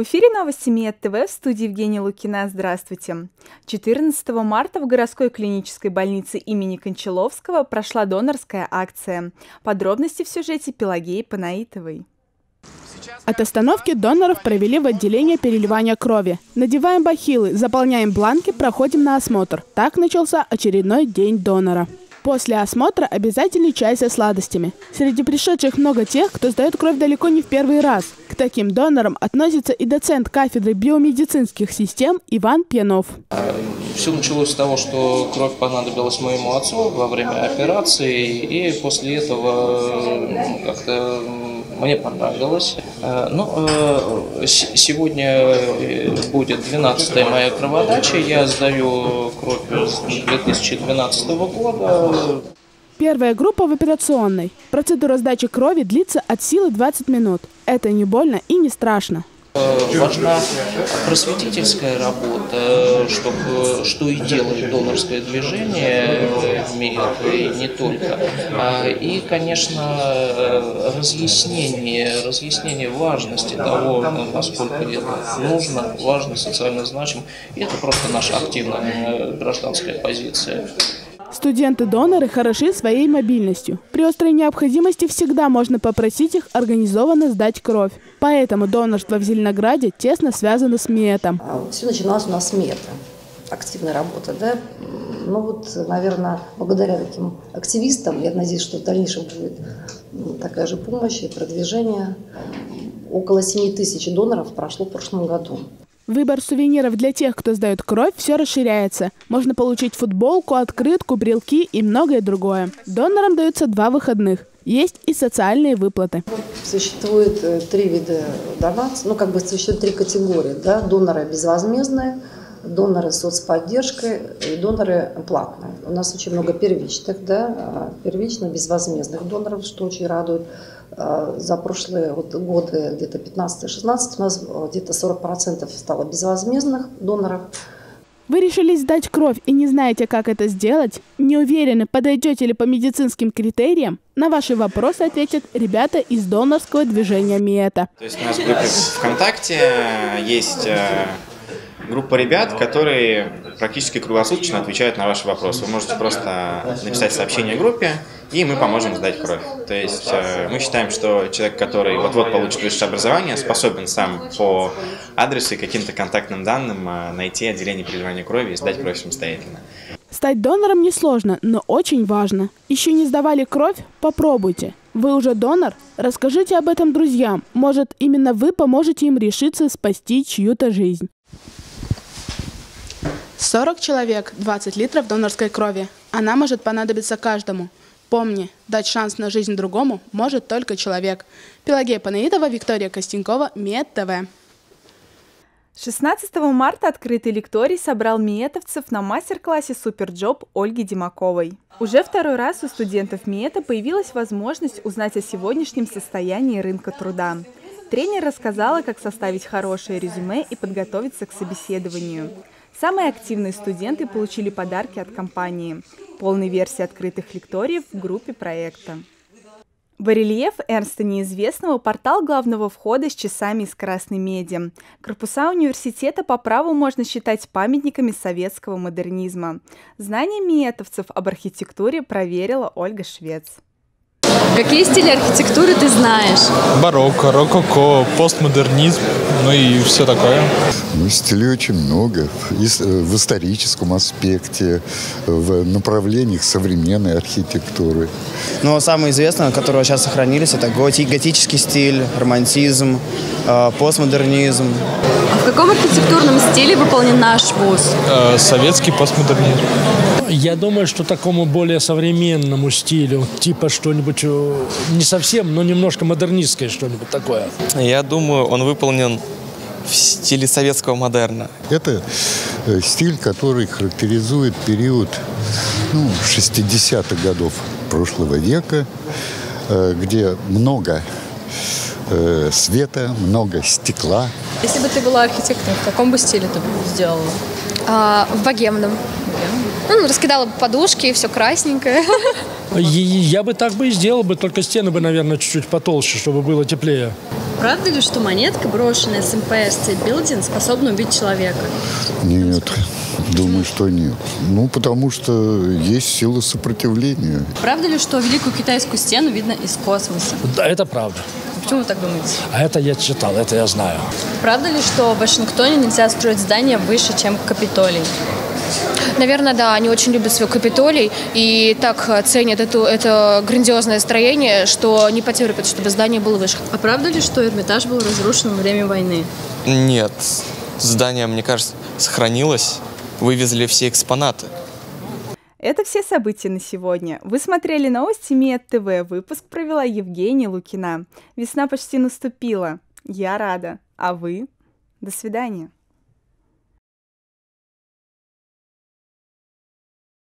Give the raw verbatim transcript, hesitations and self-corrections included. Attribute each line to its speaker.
Speaker 1: В эфире новости МИЭТ ТВ, в студии Евгения Лукина. Здравствуйте. четырнадцатого марта в городской клинической больнице имени Кончаловского прошла донорская акция. Подробности в сюжете Пелагеи Панаитовой.
Speaker 2: От остановки доноров провели в отделение переливания крови. Надеваем бахилы, заполняем бланки, проходим на осмотр. Так начался очередной день донора. После осмотра обязательный чай со сладостями. Среди пришедших много тех, кто сдает кровь далеко не в первый раз. К таким донорам относится и доцент кафедры биомедицинских систем Иван Пьянов.
Speaker 3: Все началось с того, что кровь понадобилась моему отцу во время операции, и после этого как-то мне понравилось. Ну, сегодня будет двенадцатая моя кроводача, я сдаю кровь с две тысячи двенадцатого года.
Speaker 2: Первая группа в операционной. Процедура сдачи крови длится от силы двадцать минут. Это не больно и не страшно.
Speaker 3: Важна просветительская работа, чтобы, что и делает донорское движение в мире, и не только. И, конечно, разъяснение, разъяснение важности того, насколько это нужно, важно, социально значимо. И это просто наша активная гражданская позиция.
Speaker 2: Студенты-доноры хороши своей мобильностью. При острой необходимости всегда можно попросить их организованно сдать кровь. Поэтому донорство в Зеленограде тесно связано с МИЭТом.
Speaker 4: Все начиналось у нас с МИЭТа. Активная работа, да? Ну вот, наверное, благодаря таким активистам, я надеюсь, что в дальнейшем будет такая же помощь и продвижение. Около семи тысяч доноров прошло в прошлом году.
Speaker 2: Выбор сувениров для тех, кто сдает кровь, все расширяется. Можно получить футболку, открытку, брелки и многое другое. Донорам даются два выходных. Есть и социальные выплаты.
Speaker 4: Существует три вида донаций, ну как бы существует три категории. Да? Доноры безвозмездные, доноры с соцподдержкой и доноры платные. У нас очень много первичных, да? первичных безвозмездных доноров, что очень радует. За прошлые вот годы, где-то пятнадцатый-шестнадцатый, у нас где-то сорок процентов стало безвозмездных доноров.
Speaker 2: Вы решили сдать кровь и не знаете, как это сделать? Не уверены, подойдете ли по медицинским критериям? На ваши вопросы ответят ребята из донорского движения МИЭТа.
Speaker 5: То есть у нас в группе ВКонтакте есть группа ребят, которые практически круглосуточно отвечают на ваши вопросы. Вы можете просто написать сообщение группе, и мы поможем сдать кровь. То есть э, мы считаем, что человек, который вот-вот получит высшее образование, способен сам по адресу и каким-то контактным данным э, найти отделение переливания крови и сдать кровь самостоятельно.
Speaker 2: Стать донором несложно, но очень важно. Еще не сдавали кровь? Попробуйте. Вы уже донор? Расскажите об этом друзьям. Может, именно вы поможете им решиться спасти чью-то жизнь. сорок человек, двадцать литров донорской крови. Она может понадобиться каждому. Помни, дать шанс на жизнь другому может только человек. Пелагея Панаитова, Виктория Костенкова, МИЭТ ТВ.
Speaker 1: шестнадцатого марта открытый лекторий собрал миэтовцев на мастер-классе «Суперджоп» Ольги Демаковой. Уже второй раз у студентов МИЭТа появилась возможность узнать о сегодняшнем состоянии рынка труда. Тренер рассказала, как составить хорошее резюме и подготовиться к собеседованию. Самые активные студенты получили подарки от компании. Полной версии открытых лекториев в группе проекта. Барельеф Эрнста Неизвестного – портал главного входа с часами из красной меди. Корпуса университета по праву можно считать памятниками советского модернизма. Знания миэтовцев об архитектуре проверила Ольга Швец.
Speaker 6: Какие стили архитектуры ты знаешь?
Speaker 7: Барокко, рококо, постмодернизм, ну и все такое.
Speaker 8: Ну, стилей очень много. И в историческом аспекте, в направлениях современной архитектуры.
Speaker 9: Но самые известные, которые сейчас сохранились, это готи- готический стиль, романтизм, э, постмодернизм.
Speaker 6: А в каком архитектурном стиле выполнен наш вуз?
Speaker 7: Э, советский постмодернизм.
Speaker 10: Я думаю, что такому более современному стилю, типа что-нибудь не совсем, но немножко модернистское что-нибудь такое.
Speaker 11: Я думаю, он выполнен в стиле советского модерна.
Speaker 8: Это стиль, который характеризует период ну, шестидесятых годов прошлого века, где много э, света, много стекла.
Speaker 6: Если бы ты была архитектором, в каком бы стиле ты бы сделала? А, в богемном. Ну, раскидала бы подушки, все красненькое.
Speaker 10: Я бы так бы и сделал бы, только стены бы, наверное, чуть-чуть потолще, чтобы было теплее.
Speaker 12: Правда ли, что монетка, брошенная с Empire State Building, способна убить человека?
Speaker 8: Нет, думаю, что нет. Ну, потому что есть сила сопротивления.
Speaker 12: Правда ли, что Великую Китайскую стену видно из космоса?
Speaker 10: Да, это правда.
Speaker 12: Почему вы так думаете?
Speaker 10: А это я читал, это я знаю.
Speaker 12: Правда ли, что в Вашингтоне нельзя строить здания выше, чем Капитолий?
Speaker 13: Наверное, да, они очень любят свой Капитолий и так ценят эту, это грандиозное строение, что не потерпят, чтобы здание было выше.
Speaker 12: А правда ли, что Эрмитаж был разрушен во время войны?
Speaker 11: Нет, здание, мне кажется, сохранилось. Вывезли все экспонаты.
Speaker 1: Это все события на сегодня. Вы смотрели новости МИЭТ ТВ. Выпуск провела Евгения Лукина. Весна почти наступила. Я рада. А вы? До свидания.